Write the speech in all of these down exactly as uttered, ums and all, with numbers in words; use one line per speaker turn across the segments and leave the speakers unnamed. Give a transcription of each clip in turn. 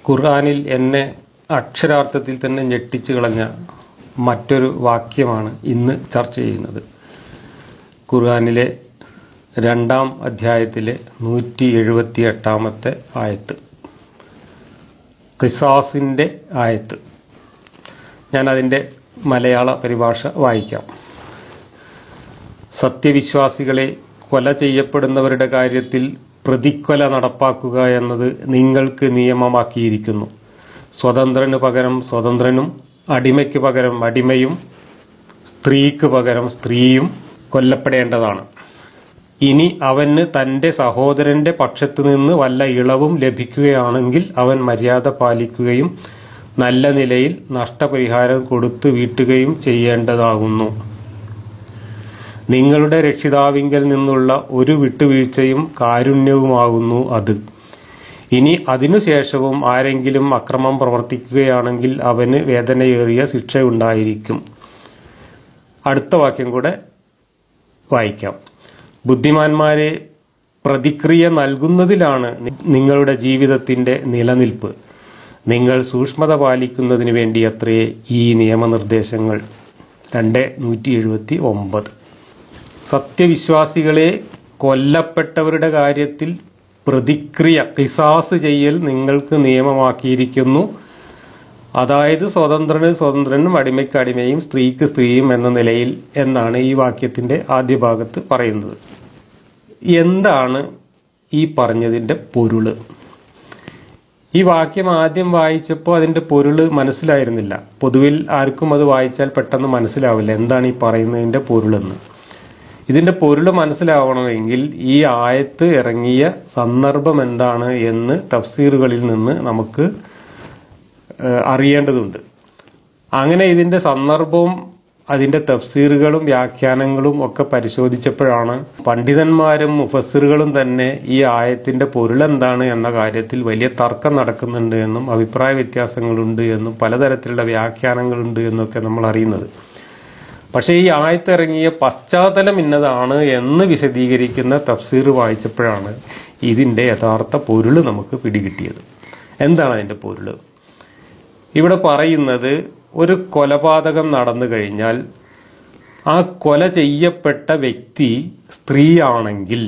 ഖുർആനിൽ എന്നെ അക്ഷരാർത്ഥത്തിൽ തന്നെ ഞെട്ടിച്ചു കളഞ്ഞ മറ്റൊരു വാക്യമാണ് ഇന്ന് ചർച്ച ചെയ്യുന്നത്. ഖുർആനിലെ രണ്ടാം അധ്യായത്തിലെ നൂറ്റി എഴുപത്തി എട്ടാമത്തെ ആയത്ത്, ഖിസാസിൻ്റെ ആയത്ത്. ഞാനതിൻ്റെ മലയാള പരിഭാഷ വായിക്കാം. സത്യവിശ്വാസികളെ കൊല ചെയ്യപ്പെടുന്നവരുടെ കാര്യത്തിൽ പ്രതിക്കൊല നടപ്പാക്കുക എന്നത് നിങ്ങൾക്ക് നിയമമാക്കിയിരിക്കുന്നു. സ്വതന്ത്രന് പകരം സ്വതന്ത്രനും അടിമയ്ക്ക് പകരം അടിമയും സ്ത്രീക്ക് പകരം സ്ത്രീയും കൊല്ലപ്പെടേണ്ടതാണ്. ഇനി അവന് തൻ്റെ സഹോദരൻ്റെ പക്ഷത്തു നിന്ന് വല്ല ഇളവും ലഭിക്കുകയാണെങ്കിൽ അവൻ മര്യാദ പാലിക്കുകയും നല്ല നിലയിൽ നഷ്ടപരിഹാരം കൊടുത്തു വീട്ടുകയും ചെയ്യേണ്ടതാകുന്നു. നിങ്ങളുടെ രക്ഷിതാവിങ്കൽ നിന്നുള്ള ഒരു വിട്ടുവീഴ്ചയും കാരുണ്യവുമാകുന്നു അത്. ഇനി അതിനുശേഷവും ആരെങ്കിലും അക്രമം പ്രവർത്തിക്കുകയാണെങ്കിൽ അവന് വേദനയേറിയ ശിക്ഷയുണ്ടായിരിക്കും. അടുത്ത വാക്യം കൂടെ വായിക്കാം. ബുദ്ധിമാന്മാരെ പ്രതിക്രിയ നൽകുന്നതിലാണ് നിങ്ങളുടെ ജീവിതത്തിൻ്റെ നിലനിൽപ്പ്. നിങ്ങൾ സൂക്ഷ്മത പാലിക്കുന്നതിന് വേണ്ടിയത്രേ ഈ നിയമനിർദ്ദേശങ്ങൾ. രണ്ട് നൂറ്റി എഴുപത്തി ഒമ്പത്. സത്യവിശ്വാസികളെ കൊല്ലപ്പെട്ടവരുടെ കാര്യത്തിൽ പ്രതിക്രിയ ഖിസാസ് ചെയ്യൽ നിങ്ങൾക്ക് നിയമമാക്കിയിരിക്കുന്നു. അതായത് സ്വതന്ത്രന് സ്വതന്ത്രനും അടിമയ്ക്ക് അടിമയും സ്ത്രീക്ക് സ്ത്രീയും എന്ന നിലയിൽ എന്നാണ് ഈ വാക്യത്തിൻ്റെ ആദ്യ ഭാഗത്ത് പറയുന്നത്. എന്താണ് ഈ പറഞ്ഞതിൻ്റെ പൊരുള്? ഈ വാക്യം ആദ്യം വായിച്ചപ്പോൾ അതിൻ്റെ പൊരുള് മനസ്സിലായിരുന്നില്ല. പൊതുവിൽ ആർക്കും അത് വായിച്ചാൽ പെട്ടെന്ന് മനസ്സിലാവില്ല എന്താണ് ഈ പറയുന്നതിൻ്റെ പൊരുളെന്ന്. ഇതിൻ്റെ പൊരുള് മനസ്സിലാവണമെങ്കിൽ ഈ ആയത്ത് ഇറങ്ങിയ സന്ദർഭം എന്താണ് എന്ന് തഫ്സീറുകളിൽ നിന്ന് നമുക്ക് അറിയേണ്ടതുണ്ട്. അങ്ങനെ ഇതിൻ്റെ സന്ദർഭവും അതിൻ്റെ തഫ്സീറുകളും വ്യാഖ്യാനങ്ങളും ഒക്കെ പരിശോധിച്ചപ്പോഴാണ് പണ്ഡിതന്മാരും മുഫസ്സിറുകളും തന്നെ ഈ ആയത്തിൻ്റെ പൊരുളെന്താണ് എന്ന കാര്യത്തിൽ വലിയ തർക്കം നടക്കുന്നുണ്ട് എന്നും അഭിപ്രായ വ്യത്യാസങ്ങളുണ്ട് എന്നും പലതരത്തിലുള്ള വ്യാഖ്യാനങ്ങളുണ്ട് എന്നൊക്കെ നമ്മൾ അറിയുന്നത്. പക്ഷേ ഈ ആയത്തിറങ്ങിയ പശ്ചാത്തലം ഇന്നതാണ് എന്ന് വിശദീകരിക്കുന്ന തഫ്സീർ വായിച്ചപ്പോഴാണ് ഇതിൻ്റെ യഥാർത്ഥ പൊരുള് നമുക്ക് പിടികിട്ടിയത്. എന്താണ് അതിൻ്റെ പൊരുള്? ഇവിടെ പറയുന്നത്, ഒരു കൊലപാതകം നടന്നു കഴിഞ്ഞാൽ ആ കൊല ചെയ്യപ്പെട്ട വ്യക്തി സ്ത്രീയാണെങ്കിൽ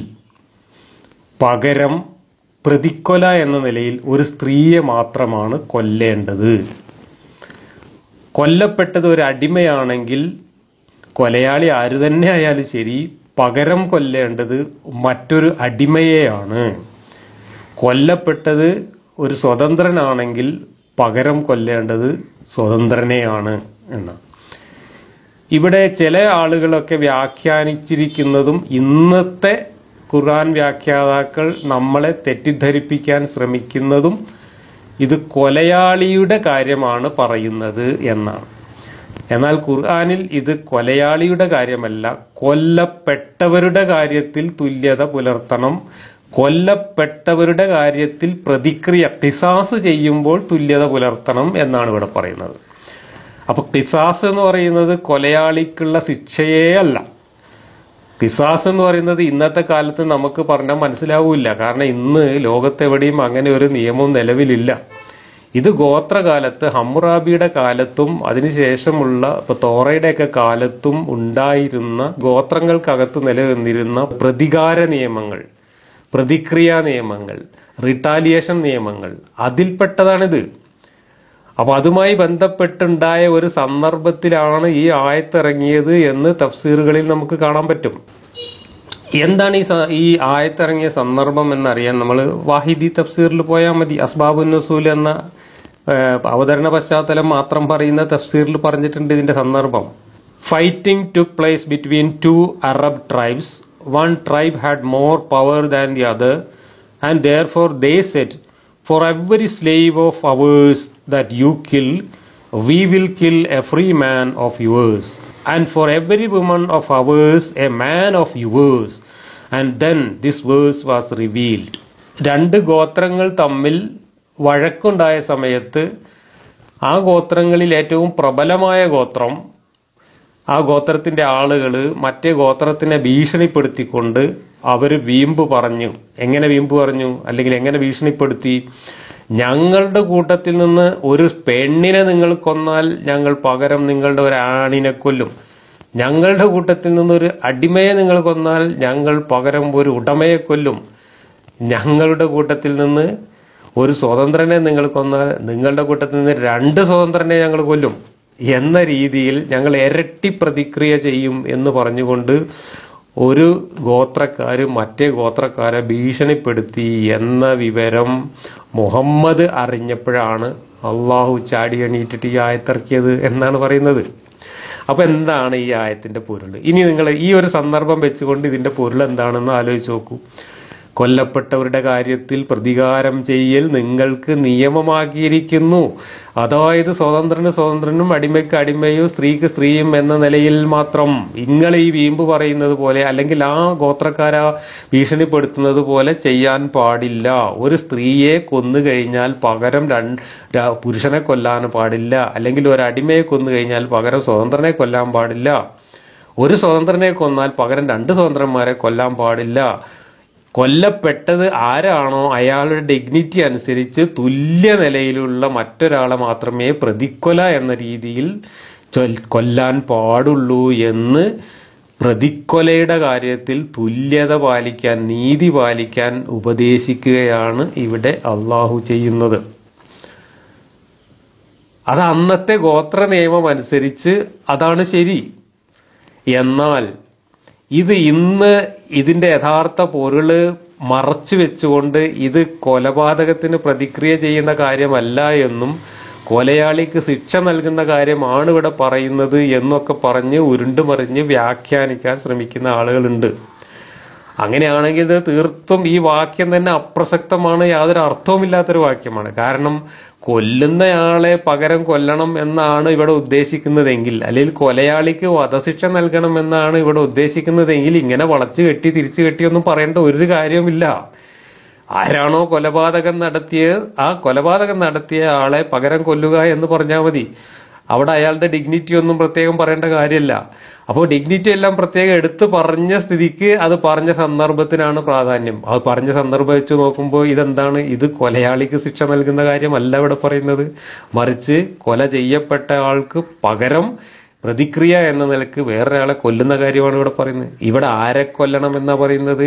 പകരം പ്രതിക്കൊല എന്ന നിലയിൽ ഒരു സ്ത്രീയെ മാത്രമാണ് കൊല്ലേണ്ടത്. കൊല്ലപ്പെട്ടത് ഒരു അടിമയാണെങ്കിൽ കൊലയാളി ആര് തന്നെ ആയാലും ശരി, പകരം കൊല്ലേണ്ടത് മറ്റൊരു അടിമയെയാണ്. കൊല്ലപ്പെട്ടത് ഒരു സ്വതന്ത്രനാണെങ്കിൽ പകരം കൊല്ലേണ്ടത് സ്വതന്ത്രനെയാണ് എന്നാണ്. ഇവിടെ ചില ആളുകളൊക്കെ വ്യാഖ്യാനിച്ചിരിക്കുന്നതും ഇന്നത്തെ ഖുർആൻ വ്യാഖ്യാതാക്കൾ നമ്മളെ തെറ്റിദ്ധരിപ്പിക്കാൻ ശ്രമിക്കുന്നതും ഇത് കൊലയാളിയുടെ കാര്യമാണ് പറയുന്നത് എന്നാണ്. എന്നാൽ ഖുർആനിൽ ഇത് കൊലയാളിയുടെ കാര്യമല്ല, കൊല്ലപ്പെട്ടവരുടെ കാര്യത്തിൽ തുല്യത പുലർത്തണം, കൊല്ലപ്പെട്ടവരുടെ കാര്യത്തിൽ പ്രതിക്രിയ ഖിസാസ് ചെയ്യുമ്പോൾ തുല്യത പുലർത്തണം എന്നാണ് ഇവിടെ പറയുന്നത്. അപ്പോൾ ഖിസാസ് എന്ന് പറയുന്നത് കൊലയാളിക്കുള്ള ശിക്ഷയേ അല്ല. ഖിസാസ് എന്ന് പറയുന്നത് ഇന്നത്തെ കാലത്ത് നമുക്ക് പറഞ്ഞാൽ മനസ്സിലാവില്ല. കാരണം ഇന്ന് ലോകത്തെവിടെയും അങ്ങനെ ഒരു നിയമം നിലവിലില്ല. ഇത് ഗോത്രകാലത്ത് ഹമ്മുറാബിയുടെ കാലത്തും അതിനുശേഷമുള്ള ഇപ്പോൾ തോറയുടെയൊക്കെ കാലത്തും ഉണ്ടായിരുന്ന ഗോത്രങ്ങൾക്കകത്ത് നിലനിന്നിരുന്ന പ്രതികാര നിയമങ്ങൾ, പ്രതിക്രിയാ നിയമങ്ങൾ, റിട്ടാലിയേഷൻ നിയമങ്ങൾ, അതിൽപ്പെട്ടതാണിത്. അപ്പോൾ അതുമായി ബന്ധപ്പെട്ടുണ്ടായ ഒരു സന്ദർഭത്തിലാണ് ഈ ആയത്തിറങ്ങിയത് എന്ന് തഫ്സീറുകളിൽ നമുക്ക് കാണാൻ പറ്റും. എന്താണ് ഈ ഈ ആയത്തിറങ്ങിയ സന്ദർഭം എന്നറിയാൻ നമ്മൾ വാഹിദി തഫ്സീറിൽ പോയാൽ മതി. അസ്ബാബുൻ നുസൂൽ എന്ന അവതരണ പശ്ചാത്തലം മാത്രം പറയുന്ന തഫ്സീറിൽ പറഞ്ഞിട്ടുണ്ട് ഇതിൻ്റെ സന്ദർഭം. Fighting took place between two Arab tribes. One tribe had more power than the other, and therefore they said, for every slave of ours that you kill, we will kill a free man of yours, and for every woman of ours, a man of yours. And then this verse was revealed. രണ്ട് ഗോത്രങ്ങൾ തമ്മിൽ വഴക്കുണ്ടായ സമയത്ത് ആ ഗോത്രങ്ങളിൽ ഏറ്റവും പ്രബലമായ ഗോത്രം, ആ ഗോത്രത്തിൻ്റെ ആളുകൾ മറ്റേ ഗോത്രത്തിനെ ഭീഷണിപ്പെടുത്തിക്കൊണ്ട് അവർ വീമ്പ് പറഞ്ഞു. എങ്ങനെ വീമ്പ് പറഞ്ഞു? അല്ലെങ്കിൽ എങ്ങനെ ഭീഷണിപ്പെടുത്തി? ഞങ്ങളുടെ കൂട്ടത്തിൽ നിന്ന് ഒരു പെണ്ണിനെ നിങ്ങൾ കൊന്നാൽ ഞങ്ങൾ പകരം നിങ്ങളുടെ ഒരു ആണിനെ കൊല്ലും. ഞങ്ങളുടെ കൂട്ടത്തിൽ നിന്നൊരു അടിമയെ നിങ്ങൾ കൊന്നാൽ ഞങ്ങൾ പകരം ഒരു ഉടമയെ കൊല്ലും. ഞങ്ങളുടെ കൂട്ടത്തിൽ നിന്ന് ഒരു സ്വതന്ത്രനെ നിങ്ങൾ കൊന്നാൽ നിങ്ങളുടെ കൂട്ടത്തിൽ നിന്ന് രണ്ട് സ്വതന്ത്രനെ ഞങ്ങൾ കൊല്ലും എന്ന രീതിയിൽ ഞങ്ങൾ ഇരട്ടി പ്രതിക്രിയ ചെയ്യും എന്ന് പറഞ്ഞുകൊണ്ട് ഒരു ഗോത്രക്കാർ മറ്റേ ഗോത്രക്കാരെ ഭീഷണിപ്പെടുത്തി എന്ന വിവരം മുഹമ്മദ് അറിഞ്ഞപ്പോഴാണ് അള്ളാഹു ചാടി എണീറ്റിട്ട് ഈ ആയത്തിറക്കിയത് എന്നാണ് പറയുന്നത്. അപ്പോൾ എന്താണ് ഈ ആയത്തിൻ്റെ പൊരുൾ? ഇനി നിങ്ങൾ ഈ ഒരു സന്ദർഭം വെച്ചുകൊണ്ട് ഇതിൻ്റെ പൊരുൾ എന്താണെന്ന് ആലോചിച്ച് നോക്കൂ. കൊല്ലപ്പെട്ടവരുടെ കാര്യത്തിൽ പ്രതികാരം ചെയ്യൽ നിങ്ങൾക്ക് നിയമമാക്കിയിരിക്കുന്നു. അതായത് സ്വതന്ത്രന് സ്വതന്ത്രനും അടിമയ്ക്ക് അടിമയും സ്ത്രീക്ക് സ്ത്രീയും എന്ന നിലയിൽ മാത്രം. നിങ്ങൾ ഈ വീമ്പ് പറയുന്നത് പോലെ അല്ലെങ്കിൽ ആ ഗോത്രക്കാര ഭീഷണിപ്പെടുത്തുന്നത് പോലെ ചെയ്യാൻ പാടില്ല. ഒരു സ്ത്രീയെ കൊന്നു കഴിഞ്ഞാൽ പകരം രണ്ട് പുരുഷനെ കൊല്ലാൻ പാടില്ല. അല്ലെങ്കിൽ ഒരു അടിമയെ കൊന്നു കഴിഞ്ഞാൽ പകരം സ്വതന്ത്രനെ കൊല്ലാൻ പാടില്ല. ഒരു സ്വതന്ത്രനെ കൊന്നാൽ പകരം രണ്ട് സ്വതന്ത്രന്മാരെ കൊല്ലാൻ പാടില്ല. കൊല്ലപ്പെട്ടത് ആരാണോ അയാളുടെ ഡിഗ്നിറ്റി അനുസരിച്ച് തുല്യ നിലയിലുള്ള മറ്റൊരാളെ മാത്രമേ പ്രതിക്കൊല എന്ന രീതിയിൽ കൊല്ലാൻ പാടുള്ളൂ എന്ന് പ്രതിക്കൊലയുടെ കാര്യത്തിൽ തുല്യത പാലിക്കാൻ, നീതി പാലിക്കാൻ ഉപദേശിക്കുകയാണ് ഇവിടെ അള്ളാഹു ചെയ്യുന്നത്. അത് അന്നത്തെ ഗോത്ര നിയമം അനുസരിച്ച് അതാണ് ശരി. എന്നാൽ ഇത് ഇന്ന് ഇതിൻ്റെ യഥാർത്ഥ പൊരുള് മറച്ചു വെച്ചുകൊണ്ട് ഇത് കൊലപാതകത്തിന് പ്രതിക്രിയ ചെയ്യുന്ന കാര്യമല്ല എന്നും കൊലയാളിക്ക് ശിക്ഷ നൽകുന്ന കാര്യമാണ് ഇവിടെ പറയുന്നത് എന്നൊക്കെ പറഞ്ഞ് ഉരുണ്ടുമറിഞ്ഞ് വ്യാഖ്യാനിക്കാൻ ശ്രമിക്കുന്ന ആളുകളുണ്ട്. അങ്ങനെയാണെങ്കിൽ ഇത് തീർത്തും ഈ വാക്യം തന്നെ അപ്രസക്തമാണ്, യാതൊരു അർത്ഥവുമില്ലാത്തൊരു വാക്യമാണ്. കാരണം കൊല്ലുന്നയാളെ പകരം കൊല്ലണം എന്നാണ് ഇവിടെ ഉദ്ദേശിക്കുന്നതെങ്കിൽ, അല്ലെങ്കിൽ കൊലയാളിക്ക് വധശിക്ഷ നൽകണം എന്നാണ് ഇവിടെ ഉദ്ദേശിക്കുന്നതെങ്കിൽ ഇങ്ങനെ വളച്ചു കെട്ടി തിരിച്ചു കെട്ടിയൊന്നും പറയേണ്ട ഒരു കാര്യവുമില്ല. ആരാണോ കൊലപാതകം നടത്തിയത് ആ കൊലപാതകം നടത്തിയ ആളെ പകരം കൊല്ലുക എന്ന് പറഞ്ഞാൽ മതി. അവിടെ അയാളുടെ ഡിഗ്നിറ്റി ഒന്നും പ്രത്യേകം പറയേണ്ട കാര്യമില്ല. അപ്പോൾ ഡിഗ്നിറ്റി എല്ലാം പ്രത്യേകം എടുത്ത് പറഞ്ഞ സ്ഥിതിക്ക് അത് പറഞ്ഞ സന്ദർഭത്തിനാണ് പ്രാധാന്യം. അത് പറഞ്ഞ സന്ദർഭം വെച്ച് നോക്കുമ്പോൾ ഇതെന്താണ്? ഇത് കൊലയാളിക്ക് ശിക്ഷ നൽകുന്ന കാര്യമല്ല ഇവിടെ പറയുന്നത്. മറിച്ച് കൊല ചെയ്യപ്പെട്ട ആൾക്ക് പകരം പ്രതിക്രിയ എന്ന നിലക്ക് വേറൊരാളെ കൊല്ലുന്ന കാര്യമാണ് ഇവിടെ പറയുന്നത്. ഇവിടെ ആരെ കൊല്ലണം എന്നാ പറയുന്നത്?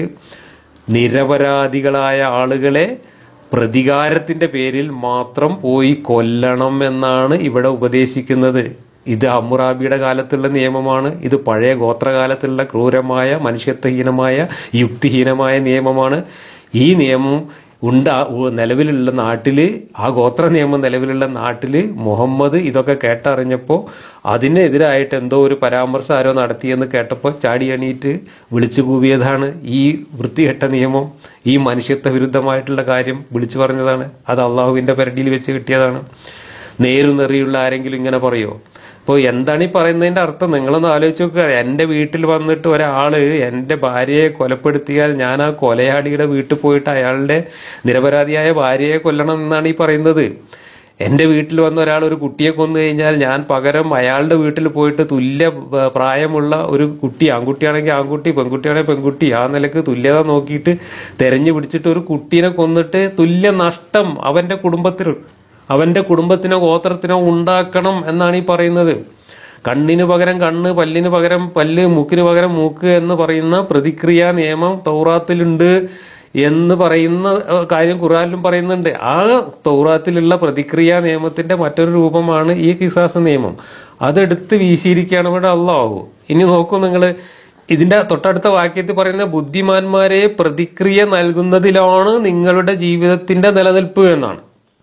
നിരപരാധികളായ ആളുകളെ പ്രതികാരത്തിന്റെ പേരിൽ മാത്രം പോയി കൊല്ലണം എന്നാണ് ഇവിടെ ഉപദേശിക്കുന്നത്. ഇത് ഹമ്മുറാബിയുടെ കാലത്തുള്ള നിയമമാണ്. ഇത് പഴയ ഗോത്രകാലത്തുള്ള ക്രൂരമായ മനുഷ്യത്വഹീനമായ യുക്തിഹീനമായ നിയമമാണ്. ഈ നിയമം ഉണ്ടാ നിലവിലുള്ള നാട്ടിൽ, ആ ഗോത്ര നിയമം നിലവിലുള്ള നാട്ടിൽ മുഹമ്മദ് ഇതൊക്കെ കേട്ടറിഞ്ഞപ്പോൾ അതിനെതിരായിട്ട് എന്തോ ഒരു പരാമർശം ആരോ നടത്തിയെന്ന് കേട്ടപ്പോൾ ചാടി എണീറ്റ് വിളിച്ചു കൂവിയതാണ് ഈ വൃത്തികെട്ട നിയമം. ഈ മനുഷ്യത്വ വിരുദ്ധമായിട്ടുള്ള കാര്യം വിളിച്ചു പറഞ്ഞതാണ്. അത് അള്ളാഹുവിൻ്റെ പരിധിയിൽ വെച്ച് കിട്ടിയതാണ്. നേരുനെറിയുള്ള ആരെങ്കിലും ഇങ്ങനെ പറയുമോ? അപ്പോൾ എന്താണ് ഈ പറയുന്നതിൻ്റെ അർത്ഥം? നിങ്ങളൊന്ന് ആലോചിച്ച് നോക്കുക. എൻ്റെ വീട്ടിൽ വന്നിട്ട് ഒരാൾ എൻ്റെ ഭാര്യയെ കൊലപ്പെടുത്തിയാൽ ഞാൻ ആ കൊലയാളിയുടെ വീട്ടിൽ പോയിട്ട് അയാളുടെ നിരപരാധിയായ ഭാര്യയെ കൊല്ലണം എന്നാണ് ഈ പറയുന്നത്. എൻ്റെ വീട്ടിൽ വന്ന ഒരാൾ ഒരു കുട്ടിയെ കൊന്നു കഴിഞ്ഞാൽ ഞാൻ പകരം അയാളുടെ വീട്ടിൽ പോയിട്ട് തുല്യ പ്രായമുള്ള ഒരു കുട്ടി, ആൺകുട്ടിയാണെങ്കിൽ ആൺകുട്ടി, പെൺകുട്ടിയാണെങ്കിൽ പെൺകുട്ടി, ആ നിലക്ക് തുല്യത നോക്കിയിട്ട് തെരഞ്ഞു പിടിച്ചിട്ട് ഒരു കുട്ടീനെ കൊന്നിട്ട് തുല്യ നഷ്ടം അവൻ്റെ കുടുംബത്തിൽ അവൻ്റെ കുടുംബത്തിനോ ഗോത്രത്തിനോ ഉണ്ടാക്കണം എന്നാണ് ഈ പറയുന്നത്. കണ്ണിന് പകരം കണ്ണ്, പല്ലിന് പകരം പല്ല്, മൂക്കിന് പകരം മൂക്ക് എന്ന് പറയുന്ന പ്രതിക്രിയാ നിയമം തൗറാത്തിലുണ്ട് എന്ന് പറയുന്ന കാര്യം ഖുർആനിലും പറയുന്നുണ്ട്. ആ തൗറാത്തിലുള്ള പ്രതിക്രിയാ നിയമത്തിന്റെ മറ്റൊരു രൂപമാണ് ഈ ഖിസാസ് നിയമം. അതെടുത്ത് വീശിയിരിക്കുകയാണ് ഇവിടെ അല്ലാഹു. ഇനി നോക്കൂ നിങ്ങൾ, ഇതിന്റെ തൊട്ടടുത്ത വാക്യത്തിൽ പറയുന്ന ബുദ്ധിമാന്മാരെ പ്രതിക്രിയ നൽകുന്നതിലാണ് നിങ്ങളുടെ ജീവിതത്തിന്റെ നിലനിൽപ്പ് എന്നാണ്.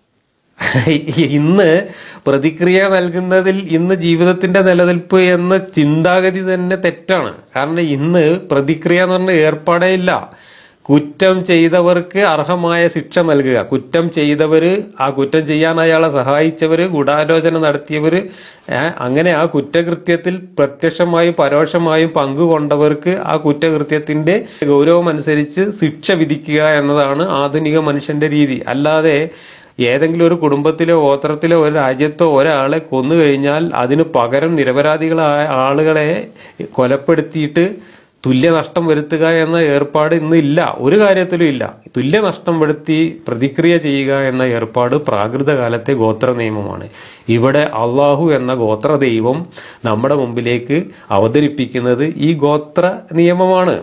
ഇന്ന് പ്രതിക്രിയ നൽകുന്നതിൽ ഇന്ന് ജീവിതത്തിന്റെ നിലനിൽപ്പ് എന്ന ചിന്താഗതി തന്നെ തെറ്റാണ്. കാരണം ഇന്ന് പ്രതിക്രിയ എന്ന് പറഞ്ഞ ഏർപ്പാടേ ഇല്ല. കുറ്റം ചെയ്തവർക്ക് അർഹമായ ശിക്ഷ നൽകുക, കുറ്റം ചെയ്തവര്, ആ കുറ്റം ചെയ്യാൻ അയാളെ സഹായിച്ചവര്, ഗൂഢാലോചന നടത്തിയവര്, അങ്ങനെ ആ കുറ്റകൃത്യത്തിൽ പ്രത്യക്ഷമായും പരോക്ഷമായും പങ്കുകൊണ്ടവർക്ക് ആ കുറ്റകൃത്യത്തിന്റെ ഗൗരവം അനുസരിച്ച് ശിക്ഷ വിധിക്കുക എന്നതാണ് ആധുനിക മനുഷ്യന്റെ രീതി. അല്ലാതെ ഏതെങ്കിലും ഒരു കുടുംബത്തിലോ ഗോത്രത്തിലോ ഒരു രാജ്യത്തോ ഒരാളെ കൊന്നു കഴിഞ്ഞാൽ അതിന് പകരം നിരപരാധികളായ ആളുകളെ കൊലപ്പെടുത്തിയിട്ട് തുല്യ നഷ്ടം വരുത്തുക എന്ന ഏർപ്പാട് ഇന്ന് ഇല്ല, ഒരു കാര്യത്തിലും ഇല്ല. തുല്യ നഷ്ടം വരുത്തി പ്രതിക്രിയ ചെയ്യുക എന്ന ഏർപ്പാട് പ്രാകൃത കാലത്തെ ഗോത്ര നിയമമാണ്. ഇവിടെ അള്ളാഹു എന്ന ഗോത്ര ദൈവം നമ്മുടെ മുമ്പിലേക്ക് അവതരിപ്പിക്കുന്നത് ഈ ഗോത്ര നിയമമാണ്.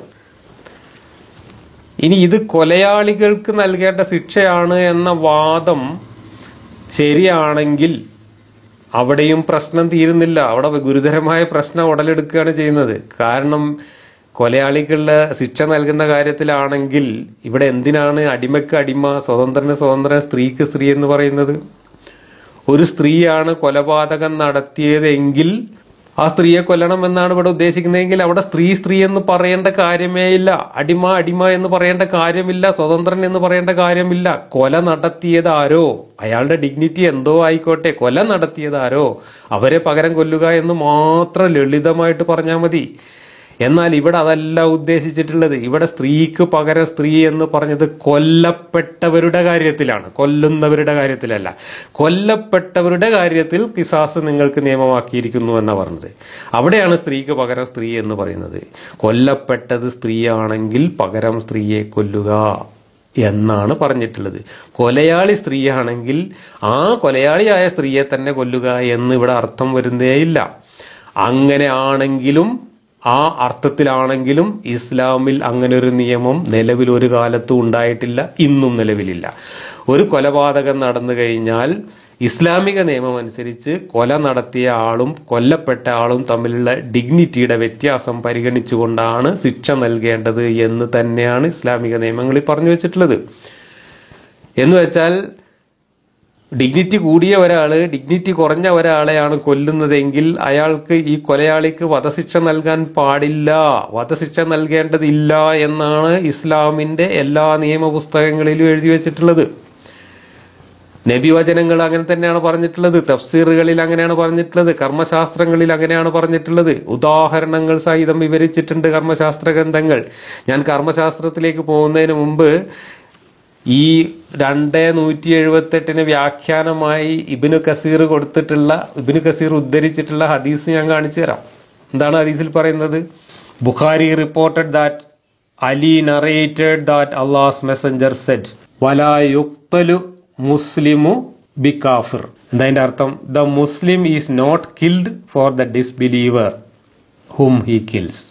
ഇനി ഇത് കൊലയാളികൾക്ക് നൽകേണ്ട ശിക്ഷയാണ് എന്ന വാദം ശരിയാണെങ്കിൽ അവിടെയും പ്രശ്നം തീരുന്നില്ല, അവിടെ ഗുരുതരമായ പ്രശ്നം ഉടലെടുക്കുകയാണ് ചെയ്യുന്നത്. കാരണം കൊലയാളികളുടെ ശിക്ഷ നൽകുന്ന കാര്യത്തിലാണെങ്കിൽ ഇവിടെ എന്തിനാണ് അടിമക്ക് അടിമ, സ്വതന്ത്രന് സ്വതന്ത്രൻ, സ്ത്രീക്ക് സ്ത്രീ എന്ന് പറയുന്നത്? ഒരു സ്ത്രീയാണ് കൊലപാതകം നടത്തിയതെങ്കിൽ ആ സ്ത്രീയെ കൊല്ലണം എന്നാണ് ഇവിടെ ഉദ്ദേശിക്കുന്നതെങ്കിൽ അവിടെ സ്ത്രീ സ്ത്രീ എന്ന് പറയേണ്ട കാര്യമേ ഇല്ല, അടിമ അടിമ എന്ന് പറയേണ്ട കാര്യമില്ല, സ്വതന്ത്രൻ എന്ന് പറയേണ്ട കാര്യമില്ല. കൊല നടത്തിയത് ആരോ, അയാളുടെ ഡിഗ്നിറ്റി എന്തോ ആയിക്കോട്ടെ, കൊല നടത്തിയത് ആരോ അവരെ പകരം കൊല്ലുക എന്ന് മാത്രം ലളിതമായിട്ട് പറഞ്ഞാൽ മതി. എന്നാൽ ഇവിടെ അതല്ല ഉദ്ദേശിച്ചിട്ടുള്ളത്. ഇവിടെ സ്ത്രീക്ക് പകരം സ്ത്രീ എന്ന് പറഞ്ഞത് കൊല്ലപ്പെട്ടവരുടെ കാര്യത്തിലാണ്, കൊല്ലുന്നവരുടെ കാര്യത്തിലല്ല. കൊല്ലപ്പെട്ടവരുടെ കാര്യത്തിൽ ഖിസാസ് നിങ്ങൾക്ക് നിയമമാക്കിയിരിക്കുന്നു എന്നാണ് പറഞ്ഞത്. അവിടെയാണ് സ്ത്രീക്ക് പകരം സ്ത്രീ എന്ന് പറയുന്നത്. കൊല്ലപ്പെട്ടത് സ്ത്രീയാണെങ്കിൽ പകരം സ്ത്രീയെ കൊല്ലുക എന്നാണ് പറഞ്ഞിട്ടുള്ളത്. കൊലയാളി സ്ത്രീയാണെങ്കിൽ ആ കൊലയാളിയായ സ്ത്രീയെ തന്നെ കൊല്ലുക എന്ന് ഇവിടെ അർത്ഥം വരുന്നേയില്ല. അങ്ങനെ ആണെങ്കിലും ആ അർത്ഥത്തിലാണെങ്കിലും ഇസ്ലാമിൽ അങ്ങനെ ഒരു നിയമം നിലവിൽ ഒരു കാലത്തും ഉണ്ടായിട്ടില്ല, ഇന്നും നിലവിലില്ല. ഒരു കൊലപാതകം നടന്നു കഴിഞ്ഞാൽ ഇസ്ലാമിക നിയമം അനുസരിച്ച് കൊല നടത്തിയ ആളും കൊല്ലപ്പെട്ട ആളും തമ്മിലുള്ള ഡിഗ്നിറ്റിയുടെ വ്യത്യാസം പരിഗണിച്ചുകൊണ്ടാണ് ശിക്ഷ നൽകേണ്ടത് എന്ന് തന്നെയാണ് ഇസ്ലാമിക നിയമങ്ങളിൽ പറഞ്ഞു വെച്ചിട്ടുള്ളത്. എന്ന് വെച്ചാൽ ഡിഗ്നിറ്റി കൂടിയ ഒരാൾ ഡിഗ്നിറ്റി കുറഞ്ഞ ഒരാളെയാണ് കൊല്ലുന്നതെങ്കിൽ അയാൾക്ക്, ഈ കൊലയാളിക്ക് വധശിക്ഷ നൽകാൻ പാടില്ല, വധശിക്ഷ നൽകേണ്ടതില്ല എന്നാണ് ഇസ്ലാമിന്റെ എല്ലാ നിയമപുസ്തകങ്ങളിലും എഴുതി വെച്ചിട്ടുള്ളത്. നബിവചനങ്ങൾ അങ്ങനെ തന്നെയാണ് പറഞ്ഞിട്ടുള്ളത്, തഫ്സീറുകളിൽ അങ്ങനെയാണ് പറഞ്ഞിട്ടുള്ളത്, കർമ്മശാസ്ത്രങ്ങളിൽ അങ്ങനെയാണ് പറഞ്ഞിട്ടുള്ളത്. ഉദാഹരണങ്ങൾ സഹിതം വിവരിച്ചിട്ടുണ്ട് കർമ്മശാസ്ത്ര ഗ്രന്ഥങ്ങൾ. ഞാൻ കർമ്മശാസ്ത്രത്തിലേക്ക് പോകുന്നതിന് മുമ്പ് ഈ രണ്ട് നൂറ്റി എഴുപത്തി എട്ടിന് വ്യാഖ്യാനമായി ഇബ്നു കസീർ കൊടുത്തിട്ടുള്ള, ഇബ്നു കസീർ ഉദ്ധരിച്ചിട്ടുള്ള ഹദീസ് ഞാൻ കാണിച്ചു തരാം. എന്താണ് ഹദീസിൽ പറയുന്നത്? Bukhari reported that Ali narrated that Allah's messenger said വലാ യുഖ്തലു മുസ്ലിമു ബികാഫിർ. എന്താ അതിന്റെ അർത്ഥം? The Muslim is not killed for the disbeliever whom he kills.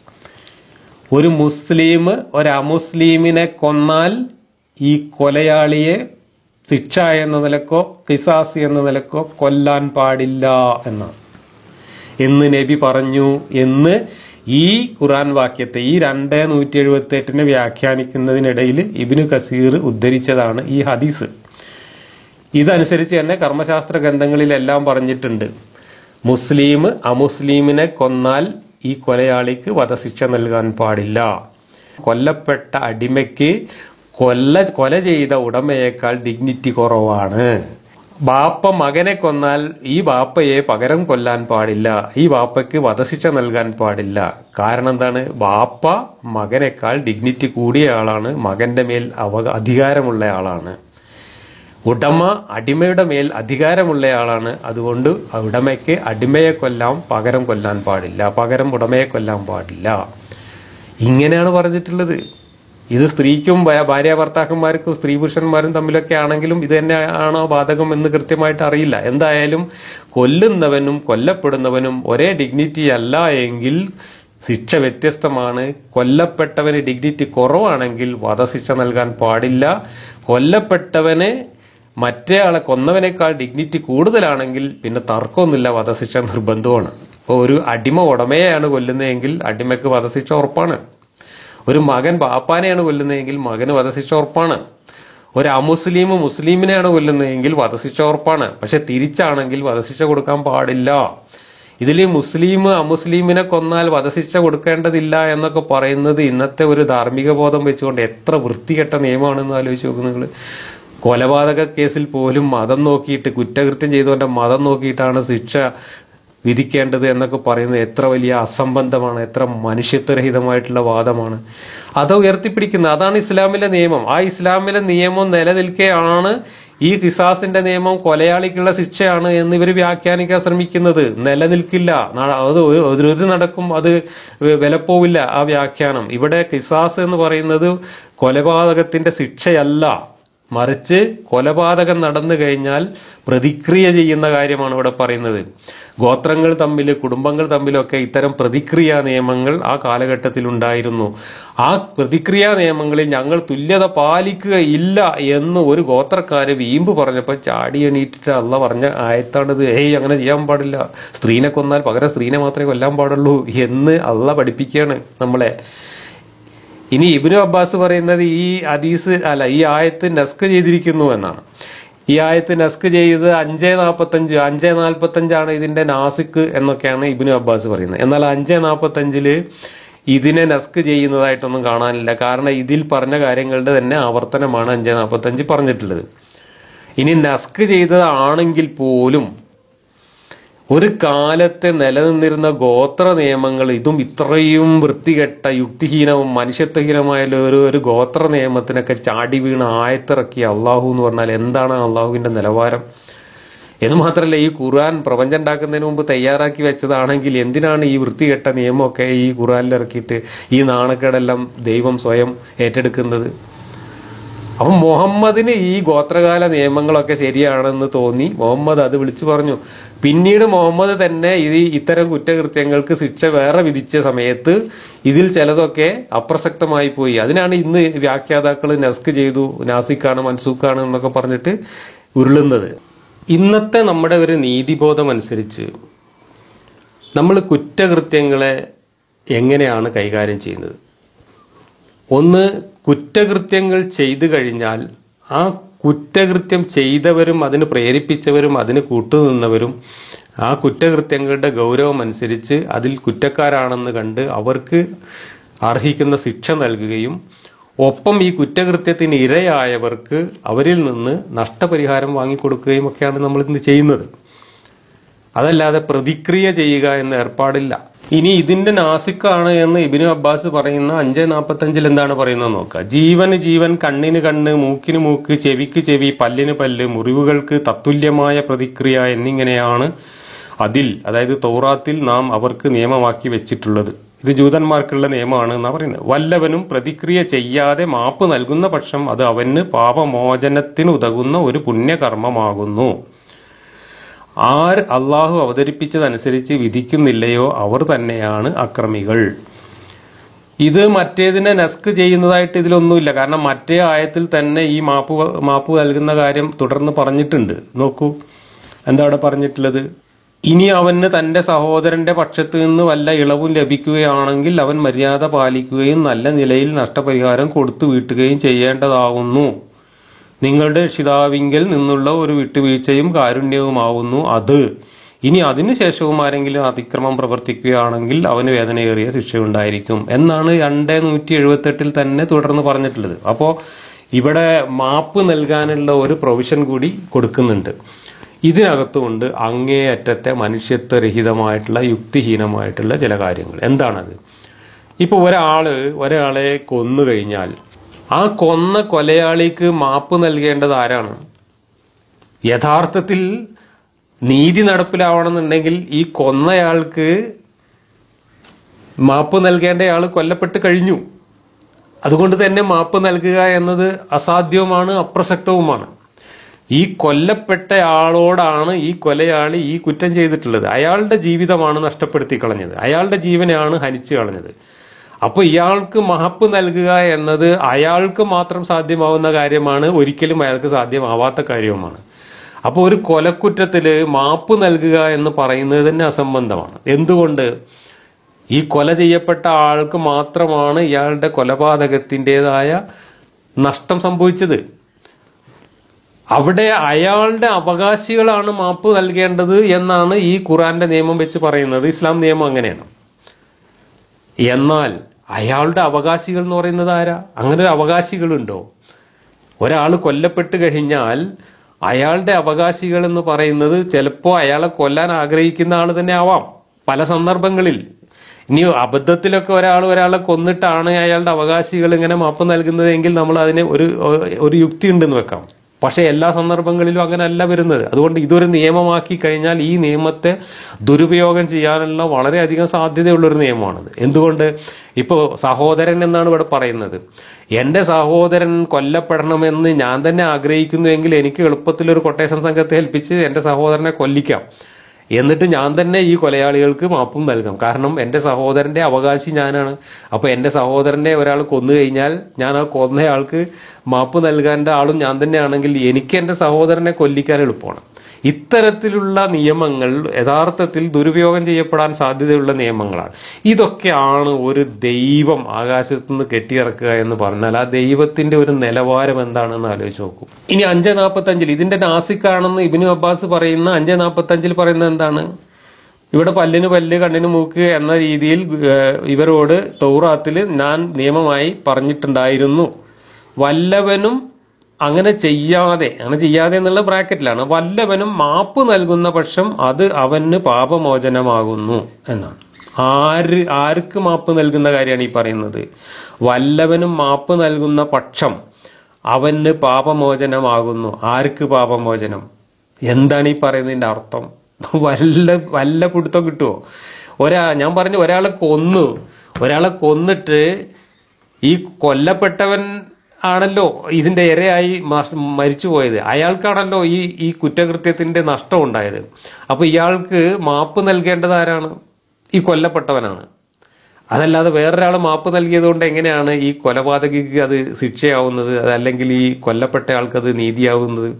ഒരു മുസ്ലിം ഒരു അമുസ്ലിമിനെ കൊന്നാൽ ഈ കൊലയാളിയെ ശിക്ഷ എന്ന നിലക്കോ ഖിസാസ് എന്ന നിലക്കോ കൊല്ലാൻ പാടില്ല എന്നാണ് എന്ന് നബി പറഞ്ഞു എന്ന് ഈ ഖുർആൻ വാക്യത്തെ, ഈ രണ്ട് നൂറ്റി എഴുപത്തി എട്ടിനെ വ്യാഖ്യാനിക്കുന്നതിനിടയിൽ ഇബ്നു കസീർ ഉദ്ധരിച്ചതാണ് ഈ ഹദീസ്. ഇതനുസരിച്ച് തന്നെ കർമ്മശാസ്ത്ര ഗ്രന്ഥങ്ങളിലെല്ലാം പറഞ്ഞിട്ടുണ്ട്, മുസ്ലിം അമുസ്ലിമിനെ കൊന്നാൽ ഈ കൊലയാളിക്ക് വധശിക്ഷ നൽകാൻ പാടില്ല. കൊല്ലപ്പെട്ട അടിമയ്ക്ക് കൊല്ല കൊല ചെയ്ത ഉടമയേക്കാൾ ഡിഗ്നിറ്റി കുറവാണ്. ബാപ്പ മകനെ കൊന്നാൽ ഈ ബാപ്പയെ പകരം കൊല്ലാൻ പാടില്ല, ഈ ബാപ്പയ്ക്ക് വധശിക്ഷ നൽകാൻ പാടില്ല. കാരണം എന്താണ്? ബാപ്പ മകനേക്കാൾ ഡിഗ്നിറ്റി കൂടിയ ആളാണ്, മകന്റെ മേൽ അവ അധികാരമുള്ള ആളാണ്. ഉടമ അടിമയുടെ മേൽ അധികാരമുള്ളയാളാണ്. അതുകൊണ്ട് ഉടമയ്ക്ക് അടിമയെ കൊല്ലാം, പകരം കൊല്ലാൻ പാടില്ല, പകരം ഉടമയെ കൊല്ലാൻ പാടില്ല. ഇങ്ങനെയാണ് പറഞ്ഞിട്ടുള്ളത്. ഇത് സ്ത്രീക്കും ഭാര്യ ഭർത്താക്കന്മാർക്കും സ്ത്രീ പുരുഷന്മാരും തമ്മിലൊക്കെ ആണെങ്കിലും ഇത് തന്നെയാണോ ബാധകം എന്ന് കൃത്യമായിട്ട് അറിയില്ല. എന്തായാലും കൊല്ലുന്നവനും കൊല്ലപ്പെടുന്നവനും ഒരേ ഡിഗ്നിറ്റി അല്ല എങ്കിൽ ശിക്ഷ വ്യത്യസ്തമാണ്. കൊല്ലപ്പെട്ടവന് ഡിഗ്നിറ്റി കുറവാണെങ്കിൽ വധശിക്ഷ നൽകാൻ പാടില്ല. കൊല്ലപ്പെട്ടവന് മറ്റേ ആളെ കൊന്നവനേക്കാൾ ഡിഗ്നിറ്റി കൂടുതലാണെങ്കിൽ പിന്നെ തർക്കമൊന്നുമില്ല, വധശിക്ഷ നിർബന്ധമാണ്. ഇപ്പോൾ ഒരു അടിമ ഉടമയെയാണ് കൊല്ലുന്നതെങ്കിൽ അടിമയ്ക്ക് വധശിക്ഷ ഉറപ്പാണ്. ഒരു മകൻ ബാപ്പാനെയാണ് കൊല്ലുന്നതെങ്കിൽ മകന് വധശിക്ഷ ഉറപ്പാണ്. ഒരു അമുസ്ലിം മുസ്ലിമിനെയാണ് കൊല്ലുന്നതെങ്കിൽ വധശിക്ഷ ഉറപ്പാണ്. പക്ഷെ തിരിച്ചാണെങ്കിൽ വധശിക്ഷ കൊടുക്കാൻ പാടില്ല. ഇതിൽ മുസ്ലിം അമുസ്ലിമിനെ കൊന്നാൽ വധശിക്ഷ കൊടുക്കേണ്ടതില്ല എന്നൊക്കെ പറയുന്നത് ഇന്നത്തെ ഒരു ധാർമ്മിക ബോധം വെച്ചുകൊണ്ട് എത്ര വൃത്തികെട്ട നിയമമാണെന്ന് ആലോചിച്ച് നോക്കും നിങ്ങൾ. കൊലപാതക കേസിൽ പോലും മതം നോക്കിയിട്ട്, കുറ്റകൃത്യം ചെയ്തവന്റെ മതം നോക്കിയിട്ടാണ് ശിക്ഷ വിധിക്കേണ്ടത് എന്നൊക്കെ പറയുന്നത് എത്ര വലിയ അസംബന്ധമാണ്, എത്ര മനുഷ്യത്വരഹിതമായിട്ടുള്ള വാദമാണ്. അത് ഉയർത്തിപ്പിടിക്കുന്നത് അതാണ് ഇസ്ലാമിലെ നിയമം. ആ ഇസ്ലാമിലെ നിയമം നിലനിൽക്കെയാണ് ഈ ഖിസാസിന്റെ നിയമം കൊലയാളിക്കുള്ള ശിക്ഷയാണ് എന്ന് ഇവർ വ്യാഖ്യാനിക്കാൻ ശ്രമിക്കുന്നത്. നിലനിൽക്കില്ല, അത് ഒരു നടക്കും അത് വിലപ്പോവില്ല ആ വ്യാഖ്യാനം. ഇവിടെ ഖിസാസ് എന്ന് പറയുന്നത് കൊലപാതകത്തിന്റെ ശിക്ഷയല്ല, മറിച്ച് കൊലപാതകം നടന്നു കഴിഞ്ഞാൽ പ്രതിക്രിയ ചെയ്യുന്ന കാര്യമാണ് ഇവിടെ പറയുന്നത്. ഗോത്രങ്ങൾ തമ്മിൽ, കുടുംബങ്ങൾ തമ്മിലൊക്കെ ഇത്തരം പ്രതിക്രിയാ നിയമങ്ങൾ ആ കാലഘട്ടത്തിൽ ഉണ്ടായിരുന്നു. ആ പ്രതിക്രിയാ നിയമങ്ങളിൽ ഞങ്ങൾ തുല്യത പാലിക്കുകയില്ല എന്ന് ഒരു ഗോത്രക്കാര് വീമ്പ് പറഞ്ഞപ്പോൾ ചാടി എണീറ്റിട്ട് അള്ള പറഞ്ഞ ആയത്താണിത്. ഏയ് അങ്ങനെ ചെയ്യാൻ പാടില്ല, സ്ത്രീനെ കൊന്നാൽ പകരം സ്ത്രീനെ മാത്രമേ കൊല്ലാൻ പാടുള്ളൂ എന്ന് അള്ള പഠിപ്പിക്കുകയാണ് നമ്മളെ. ഇനി ഇബ്നു അബ്ബാസ് പറയുന്നത് ഈ ഹദീസ് അല്ല, ഈ ആയത്ത് നസ്ക് ചെയ്തിരിക്കുന്നു എന്നാണ്. ഈ ആയത്ത് നസ്ക് ചെയ്ത് അഞ്ചേ നാൽപ്പത്തഞ്ച് അഞ്ചേ നാൽപ്പത്തഞ്ചാണ് ഇതിന്റെ നാസിക്ക് എന്നൊക്കെയാണ് ഇബ്നു അബ്ബാസ് പറയുന്നത്. എന്നാൽ അഞ്ചേ നാൽപ്പത്തഞ്ചില് ഇതിനെ നസ്ക് ചെയ്യുന്നതായിട്ടൊന്നും കാണാനില്ല. കാരണം ഇതിൽ പറഞ്ഞ കാര്യങ്ങളുടെ തന്നെ ആവർത്തനമാണ് അഞ്ചേ നാൽപ്പത്തഞ്ച് പറഞ്ഞിട്ടുള്ളത്. ഇനി നസ്ക് ചെയ്തതാണെങ്കിൽ പോലും ഒരു കാലത്തെ നിലനിന്നിരുന്ന ഗോത്ര നിയമങ്ങൾ ഇതും ഇത്രയും വൃത്തികെട്ട യുക്തിഹീനവും മനുഷ്യത്വഹീനമായ ഒരു ഒരു ഗോത്ര നിയമത്തിനൊക്കെ ചാടി വീണ് ആയത്തിറക്കിയ അള്ളാഹു എന്ന് പറഞ്ഞാൽ എന്താണ് അള്ളാഹുവിന്റെ നിലവാരം എന്ന് മാത്രമല്ല, ഈ ഖുർആൻ പ്രപഞ്ചം ഉണ്ടാക്കുന്നതിന് മുമ്പ് തയ്യാറാക്കി വെച്ചതാണെങ്കിൽ എന്തിനാണ് ഈ വൃത്തികെട്ട നിയമമൊക്കെ ഈ ഖുർആനിൽ ഇറക്കിയിട്ട് ഈ നാണക്കേടെല്ലാം ദൈവം സ്വയം ഏറ്റെടുക്കുന്നത്? അപ്പം മുഹമ്മദിന് ഈ ഗോത്രകാല നിയമങ്ങളൊക്കെ ശരിയാണെന്ന് തോന്നി, മുഹമ്മദ് അത് വിളിച്ചു പറഞ്ഞു. പിന്നീട് മുഹമ്മദ് തന്നെ ഇത് ഇത്തരം കുറ്റകൃത്യങ്ങൾക്ക് ശിക്ഷ വേറെ വിധിച്ച സമയത്ത് ഇതിൽ ചിലതൊക്കെ അപ്രസക്തമായി പോയി. അതിനാണ് ഇന്ന് വ്യാഖ്യാതാക്കൾ നസ്ക് ചെയ്തു, നാസിക്കാണ്, മൻസൂക്കാണ് എന്നൊക്കെ പറഞ്ഞിട്ട് ഉരുളുന്നത്. ഇന്നത്തെ നമ്മുടെ ഒരു നീതിബോധം അനുസരിച്ച് നമ്മൾ കുറ്റകൃത്യങ്ങളെ എങ്ങനെയാണ് കൈകാര്യം ചെയ്യുന്നത്? ഒന്ന്, കുറ്റകൃത്യങ്ങൾ ചെയ്തു കഴിഞ്ഞാൽ ആ കുറ്റകൃത്യം ചെയ്തവരും അതിന് പ്രേരിപ്പിച്ചവരും അതിന് കൂട്ടുനിന്നവരും ആ കുറ്റകൃത്യങ്ങളുടെ ഗൗരവം അനുസരിച്ച് അതിൽ കുറ്റക്കാരാണെന്ന് കണ്ട് അവർക്ക് അർഹിക്കുന്ന ശിക്ഷ നൽകുകയും ഒപ്പം ഈ കുറ്റകൃത്യത്തിന് ഇരയായവർക്ക് അവരിൽ നിന്ന് നഷ്ടപരിഹാരം വാങ്ങിക്കൊടുക്കുകയും ഒക്കെയാണ് നമ്മൾ ഇന്ന് ചെയ്യുന്നത്. അതല്ലാതെ പ്രതിക്രിയ ചെയ്യുക എന്ന ഏർപ്പാടില്ല. ഇനി ഇതിന്റെ നാസിക്കാണ് എന്ന് ഇബ്നു അബ്ബാസ് പറയുന്ന അഞ്ചേ നാൽപ്പത്തഞ്ചിൽ എന്താണ് പറയുന്നത് നോക്കുക. ജീവന് ജീവൻ, കണ്ണിന് കണ്ണ്, മൂക്കിന് മൂക്ക്, ചെവിക്ക് ചെവി, പല്ലിന് പല്ല്, മുറിവുകൾക്ക് തത്തുല്യമായ പ്രതിക്രിയ എന്നിങ്ങനെയാണ് അതിൽ, അതായത് തൗറാത്തിൽ നാം അവർക്ക് നിയമമാക്കി വെച്ചിട്ടുള്ളത്. ഇത് ജൂതന്മാർക്കുള്ള നിയമമാണ് എന്നാ പറയുന്നത്. വല്ലവനും പ്രതിക്രിയ ചെയ്യാതെ മാപ്പ് നൽകുന്ന പക്ഷം അത് അവന് പാപമോചനത്തിന് ഉതകുന്ന ഒരു പുണ്യകർമ്മമാകുന്നു. ആർ അള്ളാഹു അവതരിപ്പിച്ചതനുസരിച്ച് വിധിക്കുന്നില്ലയോ അവർ തന്നെയാണ് അക്രമികൾ. ഇത് മറ്റേതിനെ നസ്ക് ചെയ്യുന്നതായിട്ട് ഇതിലൊന്നുമില്ല. കാരണം മറ്റേ ആയത്തിൽ തന്നെ ഈ മാപ്പ് മാപ്പ് നൽകുന്ന കാര്യം തുടർന്ന് പറഞ്ഞിട്ടുണ്ട്. നോക്കൂ എന്താ അവിടെ പറഞ്ഞിട്ടുള്ളത്. ഇനി അവന് തന്റെ സഹോദരന്റെ പക്ഷത്ത് നിന്ന് വല്ല ഇളവും ലഭിക്കുകയാണെങ്കിൽ അവൻ മര്യാദ പാലിക്കുകയും നല്ല നിലയിൽ നഷ്ടപരിഹാരം കൊടുത്തു വീട്ടുകയും ചെയ്യേണ്ടതാകുന്നു. നിങ്ങളുടെ രക്ഷിതാവിങ്കിൽ നിന്നുള്ള ഒരു വിട്ടുവീഴ്ചയും കാരുണ്യവുമാവുന്നു അത്. ഇനി അതിനുശേഷവും ആരെങ്കിലും അതിക്രമം പ്രവർത്തിക്കുകയാണെങ്കിൽ അവന് വേദനയേറിയ ശിക്ഷയുണ്ടായിരിക്കും എന്നാണ് രണ്ട് നൂറ്റി എഴുപത്തെട്ടിൽ തന്നെ തുടർന്ന് പറഞ്ഞിട്ടുള്ളത്. അപ്പോൾ ഇവിടെ മാപ്പ് നൽകാനുള്ള ഒരു പ്രൊവിഷൻ കൂടി കൊടുക്കുന്നുണ്ട്. ഇതിനകത്തുകൊണ്ട് അങ്ങേയറ്റത്തെ മനുഷ്യത്വരഹിതമായിട്ടുള്ള യുക്തിഹീനമായിട്ടുള്ള ചില കാര്യങ്ങൾ. എന്താണത്? ഇപ്പോൾ ഒരാള് ഒരാളെ കൊന്നു കഴിഞ്ഞാൽ ആ കൊന്ന കൊലയാളിക്ക് മാപ്പ് നൽകേണ്ടത് ആരാണ്? യഥാർത്ഥത്തിൽ നീതി നടപ്പിലാവണമെന്നുണ്ടെങ്കിൽ ഈ കൊന്നയാൾക്ക് മാപ്പ് നൽകേണ്ടയാൾ കൊല്ലപ്പെട്ട് കഴിഞ്ഞു. അതുകൊണ്ട് തന്നെ മാപ്പ് നൽകുക എന്നത് അസാധ്യവുമാണ്, അപ്രസക്തവുമാണ്. ഈ കൊല്ലപ്പെട്ട ആളോടാണ് ഈ കൊലയാളി ഈ കുറ്റം ചെയ്തിട്ടുള്ളത്. അയാളുടെ ജീവിതമാണ് നഷ്ടപ്പെടുത്തി കളഞ്ഞത്, അയാളുടെ ജീവനെയാണ് ഹനിച്ചു കളഞ്ഞത്. അപ്പോൾ ഇയാൾക്ക് മാപ്പ് നൽകുക എന്നത് അയാൾക്ക് മാത്രം സാധ്യമാവുന്ന കാര്യമാണ്, ഒരിക്കലും അയാൾക്ക് സാധ്യമാവാത്ത കാര്യവുമാണ്. അപ്പോൾ ഒരു കൊലക്കുറ്റത്തില് മാപ്പ് നൽകുക എന്ന് പറയുന്നത് തന്നെ അസംബന്ധമാണ്. എന്തുകൊണ്ട്? ഈ കൊല ചെയ്യപ്പെട്ട ആൾക്ക് മാത്രമാണ് ഇയാളുടെ കൊലപാതകത്തിൻ്റെതായ നഷ്ടം സംഭവിച്ചത്. അവിടെ അയാളുടെ അവകാശികളാണ് മാപ്പ് നൽകേണ്ടത് എന്നാണ് ഈ ഖുർആന്റെ നിയമം വെച്ച് പറയുന്നത്. ഇസ്ലാം നിയമം അങ്ങനെയാണ്. എന്നാൽ അയാളുടെ അവകാശികൾ എന്ന് പറയുന്നത് ആരാ? അങ്ങനെ ഒരു അവകാശികളുണ്ടോ? ഒരാൾ കൊല്ലപ്പെട്ട് കഴിഞ്ഞാൽ അയാളുടെ അവകാശികൾ എന്ന് പറയുന്നത് ചിലപ്പോൾ അയാളെ കൊല്ലാൻ ആഗ്രഹിക്കുന്ന ആൾ തന്നെ ആവാം പല സന്ദർഭങ്ങളിൽ. ഇനി അബദ്ധത്തിലൊക്കെ ഒരാൾ ഒരാളെ കൊന്നിട്ടാണ് അയാളുടെ അവകാശികൾ ഇങ്ങനെ മാപ്പ് നൽകുന്നതെങ്കിൽ നമ്മൾ അതിന് ഒരു ഒരു യുക്തി ഉണ്ടെന്ന് വെക്കാം. പക്ഷേ എല്ലാ സന്ദർഭങ്ങളിലും അങ്ങനെയല്ല വരുന്നത്. അതുകൊണ്ട് ഇതൊരു നിയമമാക്കി കഴിഞ്ഞാൽ ഈ നിയമത്തെ ദുരുപയോഗം ചെയ്യാനുള്ള വളരെയധികം സാധ്യതയുള്ളൊരു നിയമമാണത്. എന്തുകൊണ്ട്? ഇപ്പോൾ സഹോദരൻ എന്നാണ് ഇവിടെ പറയുന്നത്. എൻ്റെ സഹോദരൻ കൊല്ലപ്പെടണമെന്ന് ഞാൻ തന്നെ ആഗ്രഹിക്കുന്നുവെങ്കിൽ എനിക്ക് എളുപ്പത്തിലൊരു കൊട്ടേഷൻ സംഘത്തെ ഏൽപ്പിച്ച് എൻ്റെ സഹോദരനെ കൊല്ലിക്കാം. എന്നിട്ട് ഞാൻ തന്നെ ഈ കൊലയാളികൾക്ക് മാപ്പും നൽകാം. കാരണം എൻ്റെ സഹോദരൻ്റെ അവകാശി ഞാനാണ്. അപ്പോൾ എൻ്റെ സഹോദരനെ ഒരാൾ കൊന്നു കഴിഞ്ഞാൽ ഞാൻ ആ കൊന്നയാൾക്ക് മാപ്പ് നൽകേണ്ട ആളും ഞാൻ തന്നെയാണെങ്കിൽ എനിക്ക് എൻ്റെ സഹോദരനെ കൊല്ലിക്കാൻ എളുപ്പമാണ്. ഇത്തരത്തിലുള്ള നിയമങ്ങൾ യഥാർത്ഥത്തിൽ ദുരുപയോഗം ചെയ്യപ്പെടാൻ സാധ്യതയുള്ള നിയമങ്ങളാണ്. ഇതൊക്കെയാണ് ഒരു ദൈവം ആകാശത്ത് നിന്ന് കെട്ടിയിറക്കുക എന്ന് പറഞ്ഞാൽ ആ ദൈവത്തിന്റെ ഒരു നിലവാരം എന്താണെന്ന് ആലോചിച്ച് നോക്കൂ. ഇനി അഞ്ച് നാൽപ്പത്തി അഞ്ചിൽ ഇതിന്റെ നാസിക്കാണെന്ന് ഇബ്നു അബ്ബാസ് പറയുന്ന അഞ്ച് നാൽപ്പത്തി അഞ്ചിൽ പറയുന്നത് എന്താണ്? ഇവിടെ പല്ലിന് പല്ല് കണ്ണിന് മൂക്ക് എന്ന രീതിയിൽ ഇവരോട് തൗറാത്തിൽ ഞാൻ നിയമമായി പറഞ്ഞിട്ടുണ്ടായിരുന്നു. വല്ലവനും അങ്ങനെ ചെയ്യാതെ അങ്ങനെ ചെയ്യാതെ എന്നുള്ള ബ്രാക്കറ്റിലാണ്, വല്ലവനും മാപ്പ് നൽകുന്ന പക്ഷം അത് അവന് പാപമോചനമാകുന്നു എന്നാണ്. ആര് ആർക്ക് മാപ്പ് നൽകുന്ന കാര്യമാണ് ഈ പറയുന്നത്? വല്ലവനും മാപ്പ് നൽകുന്ന പക്ഷം അവന് പാപമോചനമാകുന്നു. ആർക്ക് പാപമോചനം? എന്താണ് ഈ പറയുന്നതിൻ്റെ അർത്ഥം? വല്ല വല്ല പിടുത്തം കിട്ടുമോ? ഒരാ ഞാൻ പറഞ്ഞു ഒരാളെ കൊന്നു, ഒരാളെ കൊന്നിട്ട് ഈ കൊല്ലപ്പെട്ടവൻ ആണല്ലോ ഇതിന്റെ ഇരയായി മരിച്ചു പോയത്, അയാൾക്കാണല്ലോ ഈ ഈ കുറ്റകൃത്യത്തിന്റെ നഷ്ടം ഉണ്ടായത്. അപ്പൊ ഇയാൾക്ക് മാപ്പ് നൽകേണ്ടത് ആരാണ്? ഈ കൊല്ലപ്പെട്ടവനാണ്. അതല്ലാതെ വേറൊരാൾ മാപ്പ് നൽകിയത് കൊണ്ട് എങ്ങനെയാണ് ഈ കൊലപാതകിക്ക് അത് ശിക്ഷയാവുന്നത്, അതല്ലെങ്കിൽ ഈ കൊല്ലപ്പെട്ട ആൾക്കത് നീതിയാവുന്നത്?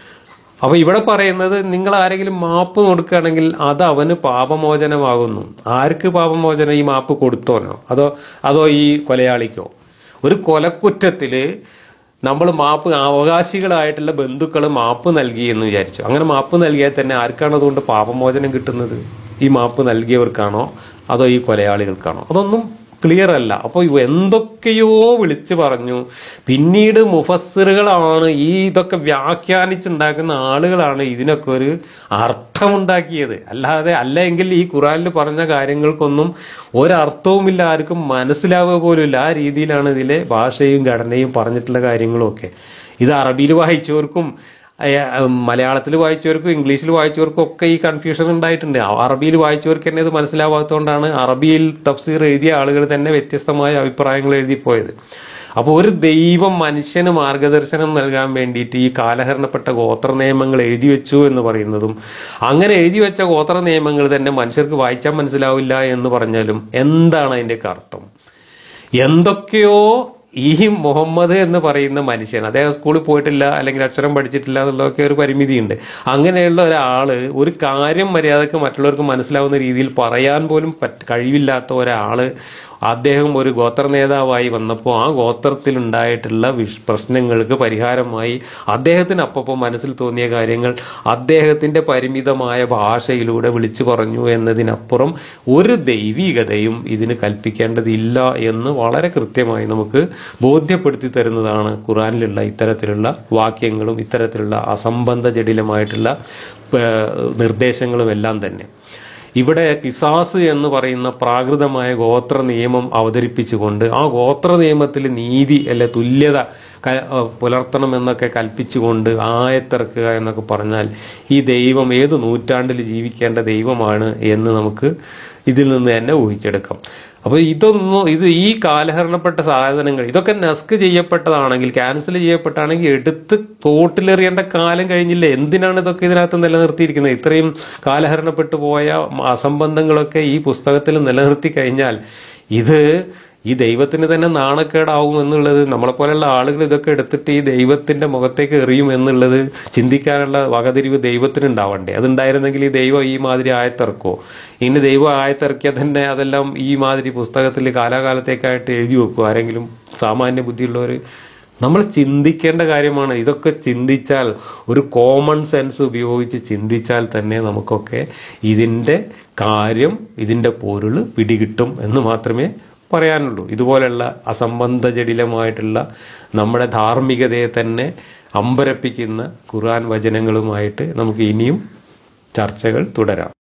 അപ്പൊ ഇവിടെ പറയുന്നത് നിങ്ങൾ ആരെങ്കിലും മാപ്പ് കൊടുക്കുകയാണെങ്കിൽ അത് അവന് പാപമോചനമാകുന്നു. ആർക്ക് പാപമോചനം? ഈ മാപ്പ് കൊടുത്തോനോ അതോ അതോ ഈ കൊലയാളിക്കോ? ഒരു കൊലക്കുറ്റത്തിൽ നമ്മൾ മാപ്പ് അവകാശികളായിട്ടുള്ള ബന്ധുക്കൾ മാപ്പ് നൽകി എന്ന് വിചാരിച്ചു. അങ്ങനെ മാപ്പ് നൽകിയാൽ തന്നെ ആർക്കാണ് അതുകൊണ്ട് പാപമോചനം കിട്ടുന്നത്? ഈ മാപ്പ് നൽകിയവർക്കാണോ അതോ ഈ കൊലയാളികൾക്കാണോ? അതൊന്നും ക്ലിയർ അല്ല. അപ്പോൾ എന്തൊക്കെയോ വിളിച്ചു പറഞ്ഞു. പിന്നീട് മുഫസ്സിറുകളാണ് ഈ ഇതൊക്കെ വ്യാഖ്യാനിച്ചുണ്ടാക്കുന്ന ആളുകളാണ് ഇതിനൊക്കെ ഒരു അർത്ഥമുണ്ടാക്കിയത്. അല്ലാതെ അല്ലെങ്കിൽ ഈ ഖുറാനിൽ പറഞ്ഞ കാര്യങ്ങൾക്കൊന്നും ഒരർത്ഥവുമില്ല, ആർക്കും മനസ്സിലാവുക പോലുമില്ല. ആ രീതിയിലാണ് ഇതിലെ ഭാഷയും ഘടനയും പറഞ്ഞിട്ടുള്ള കാര്യങ്ങളും ഒക്കെ. ഇത് അറബിയിൽ വായിച്ചവർക്കും മലയാളത്തിൽ വായിച്ചവർക്കും ഇംഗ്ലീഷിൽ വായിച്ചവർക്കും ഒക്കെ ഈ കൺഫ്യൂഷൻ ഉണ്ടായിട്ടുണ്ട്. അറബിയിൽ വായിച്ചവർക്ക് തന്നെ ഇത് മനസ്സിലാവാത്തതുകൊണ്ടാണ് അറബിയിൽ തഫ്സീർ എഴുതിയ ആളുകൾ തന്നെ വ്യത്യസ്തമായ അഭിപ്രായങ്ങൾ എഴുതിപ്പോയത്. അപ്പോൾ ഒരു ദൈവം മനുഷ്യന് മാർഗദർശനം നൽകാൻ വേണ്ടിയിട്ട് ഈ കാലഹരണപ്പെട്ട ഗോത്ര നിയമങ്ങൾ എഴുതി വെച്ചു എന്ന് പറയുന്നതും, അങ്ങനെ എഴുതി വെച്ച ഗോത്ര നിയമങ്ങൾ തന്നെ മനുഷ്യർക്ക് വായിച്ചാൽ മനസ്സിലാവില്ല എന്ന് പറഞ്ഞാലും എന്താണ് അതിൻ്റെയൊക്കെ അർത്ഥം? എന്തൊക്കെയോ ഈ മുഹമ്മദ് എന്ന് പറയുന്ന മനുഷ്യൻ, അദ്ദേഹം സ്കൂളിൽ പോയിട്ടില്ല അല്ലെങ്കിൽ അക്ഷരം പഠിച്ചിട്ടില്ല എന്നുള്ളതൊക്കെ ഒരു പരിമിതിയുണ്ട്. അങ്ങനെയുള്ള ഒരാൾ ഒരു കാര്യം മര്യാദക്ക് മറ്റുള്ളവർക്ക് മനസ്സിലാവുന്ന രീതിയിൽ പറയാൻ പോലും പറ്റ കഴിവില്ലാത്ത ഒരാൾ അദ്ദേഹം ഒരു ഗോത്ര നേതാവായി വന്നപ്പോൾ ആ ഗോത്രത്തിലുണ്ടായിട്ടുള്ള വിഷ് പ്രശ്നങ്ങൾക്ക് പരിഹാരമായി അദ്ദേഹത്തിന് അപ്പം മനസ്സിൽ തോന്നിയ കാര്യങ്ങൾ അദ്ദേഹത്തിൻ്റെ പരിമിതമായ ഭാഷയിലൂടെ വിളിച്ചു പറഞ്ഞു എന്നതിനപ്പുറം ഒരു ദൈവികതയും ഇതിന് കൽപ്പിക്കേണ്ടതില്ല എന്ന് വളരെ കൃത്യമായി നമുക്ക് ബോധ്യപ്പെടുത്തി തരുന്നതാണ് ഖുറാനിലുള്ള ഇത്തരത്തിലുള്ള വാക്യങ്ങളും ഇത്തരത്തിലുള്ള അസംബന്ധ ജടിലമായിട്ടുള്ള നിർദ്ദേശങ്ങളും എല്ലാം തന്നെ. ഇവിടെ കിസാസ് എന്ന് പറയുന്ന പ്രാകൃതമായ ഗോത്ര നിയമം അവതരിപ്പിച്ചുകൊണ്ട് ആ ഗോത്ര നിയമത്തിൽ നീതി അല്ലെ തുല്യത പുലർത്തണമെന്നൊക്കെ കൽപ്പിച്ചുകൊണ്ട് ആയത്തിറക്കുക എന്നൊക്കെ പറഞ്ഞാൽ ഈ ദൈവം ഏത് നൂറ്റാണ്ടിൽ ജീവിക്കേണ്ട ദൈവമാണ് എന്ന് നമുക്ക് ഇതിൽ നിന്ന് തന്നെ ഊഹിച്ചെടുക്കാം. അപ്പോൾ ഇതൊന്നും ഇത് ഈ കാലഹരണപ്പെട്ട സാധനങ്ങൾ ഇതൊക്കെ നസ്ക് ചെയ്യപ്പെട്ടതാണെങ്കിൽ ക്യാൻസൽ ചെയ്യപ്പെട്ടാണെങ്കിൽ എടുത്ത് തോട്ടിലെറിയേണ്ട കാലം കഴിഞ്ഞില്ലേ? എന്തിനാണ് ഇതൊക്കെ ഇതിനകത്ത് നിലനിർത്തിയിരിക്കുന്നത്? ഇത്രയും കാലഹരണപ്പെട്ടു പോയ അസംബന്ധങ്ങളൊക്കെ ഈ പുസ്തകത്തിൽ നിലനിർത്തി കഴിഞ്ഞാൽ ഇത് ഈ ദൈവത്തിന് തന്നെ നാണക്കേടാവും എന്നുള്ളത്, നമ്മളെപ്പോലെയുള്ള ആളുകൾ ഇതൊക്കെ എടുത്തിട്ട് ഈ ദൈവത്തിന്റെ മുഖത്തേക്ക് എറിയും എന്നുള്ളത് ചിന്തിക്കാനുള്ള വകതിരിവ് ദൈവത്തിന് ഉണ്ടാവണ്ടേ? അതുണ്ടായിരുന്നെങ്കിൽ ഈ ദൈവം ഈ മാതിരി ആയത്തിറക്കുമോ? ഇനി ദൈവം ആയത്തിറക്കിയാൽ തന്നെ അതെല്ലാം ഈ മാതിരി പുസ്തകത്തിൽ കാലാകാലത്തേക്കായിട്ട് എഴുതി വെക്കും ആരെങ്കിലും സാമാന്യ ബുദ്ധിയുള്ളവർ? നമ്മൾ ചിന്തിക്കേണ്ട കാര്യമാണ്. ഇതൊക്കെ ചിന്തിച്ചാൽ, ഒരു കോമൺ സെൻസ് ഉപയോഗിച്ച് ചിന്തിച്ചാൽ തന്നെ നമുക്കൊക്കെ ഇതിൻ്റെ കാര്യം ഇതിൻ്റെ പൊരുൾ പിടികിട്ടും എന്ന് മാത്രമേ പറയാനുള്ളൂ. ഇതുപോലെയുള്ള അസംബന്ധ ജടിലമായിട്ടുള്ള നമ്മുടെ ധാർമ്മികതയെ തന്നെ അമ്പരപ്പിക്കുന്ന ഖുർആൻ വചനങ്ങളുമായിട്ട് നമുക്ക് ഇനിയും ചർച്ചകൾ തുടരാം.